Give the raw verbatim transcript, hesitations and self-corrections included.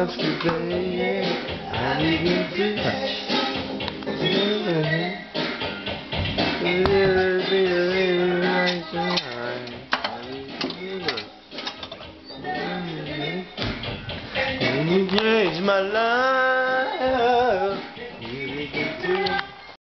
wants to play, I need you to touch. Can you change my life?